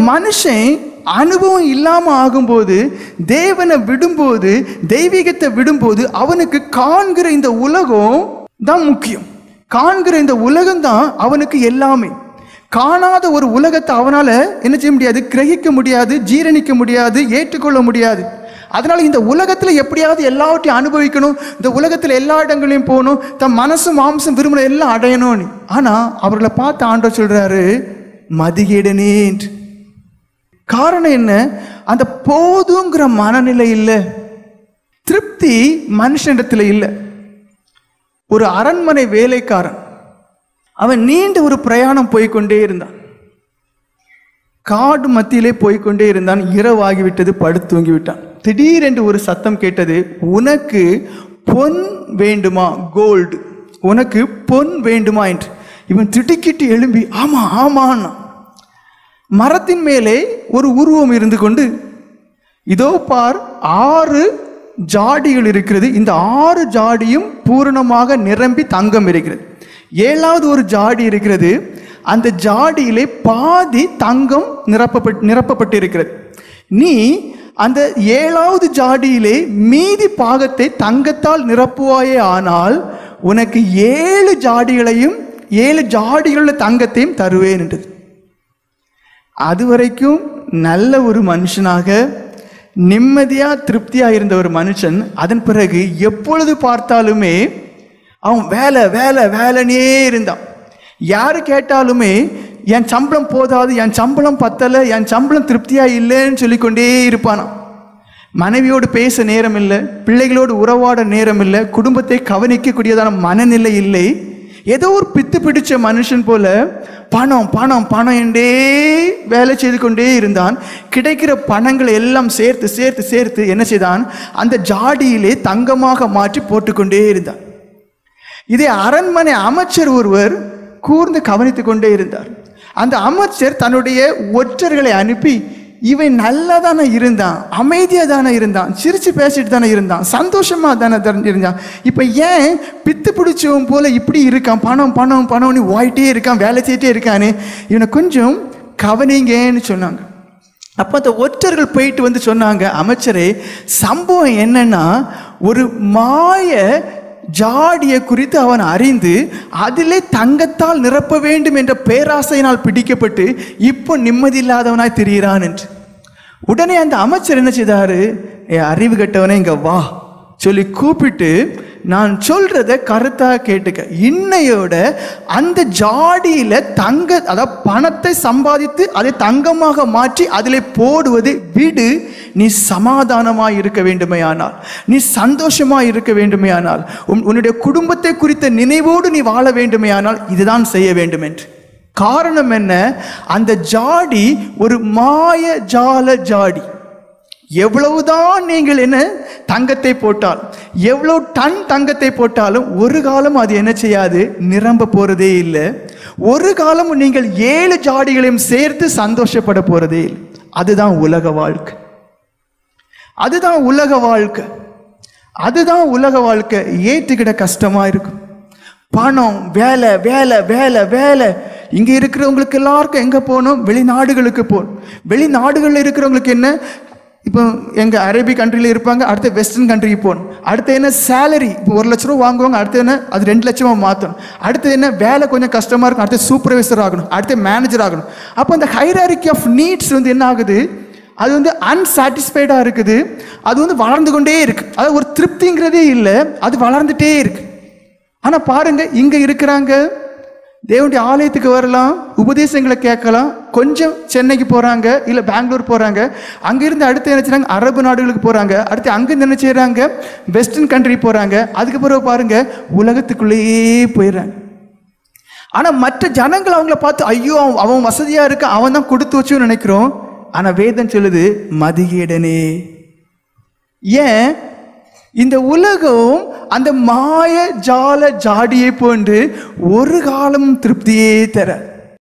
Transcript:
மனுஷன் அனுபவம் இல்லாம ஆகும்போது, தேவனை விடும்போது, தெய்வீகத்தை விடும்போது, அவனுக்கு காண்கிற இந்த உலகம் தான் முக்கியம். காண்கிற இந்த உலகம் தான் அவனுக்கு எல்லாமே. காணாத ஒரு உலகத்தை அவனால என்ன செய்ய முடியாது, கிரகிக்க முடியாது, ஜீரணிக்க முடியாது, ஏற்றுக்கொள்ள முடியாது. அதனால இந்த உலகத்துல எப்படியாவது எல்லாவற்றையும் அனுபவிக்கணும், இந்த உலகத்துல எல்லா இடங்களையும் போகணும், தன் மனசும் மாம்சம் விரும்புற எல்லாம் அடையணும்னு. ஆனா அவர்களை பார்த்து ஆண்டவர் சொல்றாரு, மதிகேடனே. காரணம் என்ன? அந்த போதுங்கிற மனநிலை இல்லை, திருப்தி மனுஷனிடத்துல இல்லை. ஒரு அரண்மனை வேலைக்காரன், அவன் நீண்ட ஒரு பிரயாணம் போய்கொண்டே இருந்தான். காடு மத்தியிலே போய்கொண்டே இருந்தான். இரவாகிவிட்டது, படுத்து தூங்கிவிட்டான். திடீரென்று ஒரு சத்தம் கேட்டது, உனக்கு பொன் வேண்டுமா, கோல்டு, உனக்கு பொன் வேண்டுமா என்று. இவன் திடுக்கிட்டு எழும்பி ஆமா ஆமான்னா. மரத்தின் மேலே ஒரு உருவம் இருந்து கொண்டு, இதோ பார் 6 ஜாடிகள் இருக்கிறது, இந்த 6 ஜாடியும் பூரணமாக நிரம்பி தங்கம் இருக்கிறது. 7வது ஒரு ஜாடி இருக்கிறது, அந்த ஜாடியிலே பாதி தங்கம் நிரப்பப்பட்டு இருக்கிறது. நீ அந்த 7வது ஜாடியிலே மீதி பாகத்தை தங்கத்தால் நிரப்புவாயே, ஆனால் உனக்கு 7 ஜாடிகளையும் 7 ஜாடிகளுள்ள தங்கத்தையும் தருவேன் என்றது. அதுவரைக்கும் நல்ல ஒரு மனுஷனாக நிம்மதியா திருப்தியா இருந்த ஒரு மனுஷன், அதன் பிறகு எப்பொழுது பார்த்தாலுமே அவன் வேலை வேலை வேலைனே இருந்தான். யாரு கேட்டாலுமே என் சம்பளம் போதாது, என் சம்பளம் பத்தலை, என் சம்பளம் திருப்தியா இல்லைன்னு சொல்லிக்கொண்டே இருப்பானான். மனைவியோடு பேச நேரம் இல்லை, பிள்ளைகளோடு உறவாட நேரம் இல்லை, குடும்பத்தை கவனிக்கக்கூடியதான மனநிலை இல்லை. ஏதோ ஒரு பித்து பிடிச்ச மனுஷன் போல பணம் பணம் பணம் என்றே வேலை செய்து கொண்டே இருந்தான். கிடைக்கிற பணங்களை எல்லாம் சேர்த்து சேர்த்து சேர்த்து என்ன செய்தான், அந்த ஜாடியிலே தங்கமாக மாற்றி போட்டுக்கொண்டே இருந்தான். இதே அரண்மனை அமைச்சர் ஒருவர் கூர்ந்து கவனித்து கொண்டே இருந்தார். அந்த அமைச்சர் தன்னுடைய ஒற்றர்களை அனுப்பி, இவன் நல்லா தானே இருந்தான், அமைதியா தானே இருந்தான், சிரிச்சு பேசிட்டு தானே இருந்தான், சந்தோஷமா தானே இருந்தான், இப்ப ஏன் பித்து பிடிச்சவன் போல இப்படி இருக்கான், பணம் பணம் பணம்னு ஓயிட்டே இருக்கான், வேலை செய்யிட்டே இருக்கான்னு இவனை கொஞ்சம் கவனிங்கன்னு சொன்னாங்க. அப்போ அந்த ஒற்றர்கள் போயிட்டு வந்து சொன்னாங்க, அமைச்சரே சம்பவம் என்னன்னா, ஒரு மாய ஜாடியை குறித்து அவன் அறிந்து அதிலே தங்கத்தால் நிரப்ப வேண்டும் என்ற பேராசையினால் பிடிக்கப்பட்டு இப்போ நிம்மதி இல்லாதவனாய் திரிகிறான் என்று. உடனே அந்த அமைச்சர் என்ன செய்தாரு, அறிவு கட்டவனே இங்க வா சொல்லி கூப்பிட்டு, நான் சொல்றத கருத்தா கேட்டுக்க, இன்னையோட அந்த ஜாடியில தங்க, அதாவது பணத்தை சம்பாதித்து அதை தங்கமாக மாற்றி அதிலே போடுவது விடு, நீ சமாதானமாய் இருக்க வேண்டுமே ஆனால், நீ சந்தோஷமாய் இருக்க வேண்டுமே ஆனால், உன்னுடைய குடும்பத்தை குறித்த நினைவோடு நீ வாழ வேண்டுமே ஆனால் இதுதான் செய்ய வேண்டும் என்று. காரணம் என்ன? அந்த ஜாடி ஒரு மாய ஜால ஜாடி. எவ்வளவுதான் நீங்கள் என்ன தங்கத்தை போட்டால், எவ்வளவு டன் தங்கத்தை போட்டாலும் ஒரு காலம் அது என்ன செய்யாது, நிரம்ப போறதே இல்லை. ஒரு காலம் நீங்கள் 7 ஜாடிகளையும் சேர்த்து சந்தோஷப்பட போறதே இல்லை. அதுதான் உலக வாழ்க்கை, அதுதான் உலக வாழ்க்கை, அதுதான் உலக வாழ்க்கை. ஏற்றுக்கிட கஷ்டமா இருக்கும். பணம், வேலை வேலை வேலை வேலை. இங்க இருக்கிறவங்களுக்கு எல்லாருக்கும் எங்க போகணும், வெளிநாடுகளுக்கு போகணும். வெளிநாடுகளில் இருக்கிறவங்களுக்கு என்ன, இப்போ எங்கள் அரேபிக் கண்ட்ரியில் இருப்பாங்க, அடுத்த வெஸ்டர்ன் கண்ட்ரிக்கு போகணும். அடுத்து என்ன, சேலரி இப்போ 1 லட்ச ரூபா வாங்குவாங்க, அடுத்து என்ன அது 2 லட்சமாக மாற்றணும். அடுத்து என்ன, வேலை கொஞ்சம் கஷ்டமாக இருக்கும், அடுத்து சூப்பர்வைசர் ஆகணும், அடுத்து மேனேஜர் ஆகணும். அப்போ அந்த ஹைரார்கி ஆஃப் நீட்ஸ் என்ன ஆகுது, அது அன்சாட்டிஸ்ஃபைடாக இருக்குது, அது வளர்ந்து கொண்டே இருக்கு. அதாவது ஒரு திருப்திங்கிறதே இல்லை, அது வளர்ந்துட்டே இருக்கு. ஆனால் பாருங்க, இங்கே இருக்கிறாங்க, தேவனுடைய ஆலயத்துக்கு வரலாம், உபதேசங்களை கேட்கலாம், கொஞ்சம் சென்னைக்கு போகிறாங்க, இல்லை பெங்களூர் போகிறாங்க, அங்கேருந்து அடுத்து என்ன செய்கிறாங்க, அரபு நாடுகளுக்கு போகிறாங்க, அடுத்து அங்கேருந்து என்ன செய்கிறாங்க, வெஸ்டர்ன் கண்ட்ரி போகிறாங்க. அதுக்கு பிறகு பாருங்க, உலகத்துக்குள்ளேயே போயிடுறாங்க. ஆனால் மற்ற ஜனங்கள் அவங்கள பார்த்து, ஐயோ அவன் வசதியாக இருக்க, அவன் தான் கொடுத்து வச்சுன்னு நினைக்கிறோம். ஆனால் வேதம் சொல்லுது, மதிகேடனே. ஏன்? இந்த உலகம் அந்த மாய ஜால ஜாடியை போன்று ஒரு காலம் திருப்தியே தர.